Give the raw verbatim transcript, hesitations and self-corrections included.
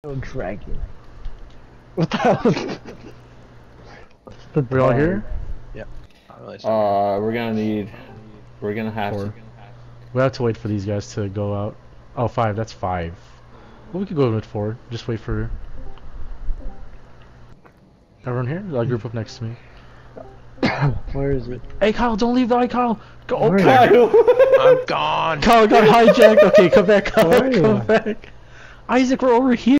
No dragon. What the hell? The We all here? Yep. Really uh, we're gonna need. We're gonna have Four. to. We have to wait for these guys to go out. Oh, five. That's five. Well, we could go with four. Just wait for everyone here. I'll group up next to me. Where is it? Hey, Kyle! Don't leave the eye, Kyle. Go. Oh, Where Kyle. I'm gone. Kyle got hijacked. Okay, come back, Kyle. Where are Come you? back. Isaac, we're over here.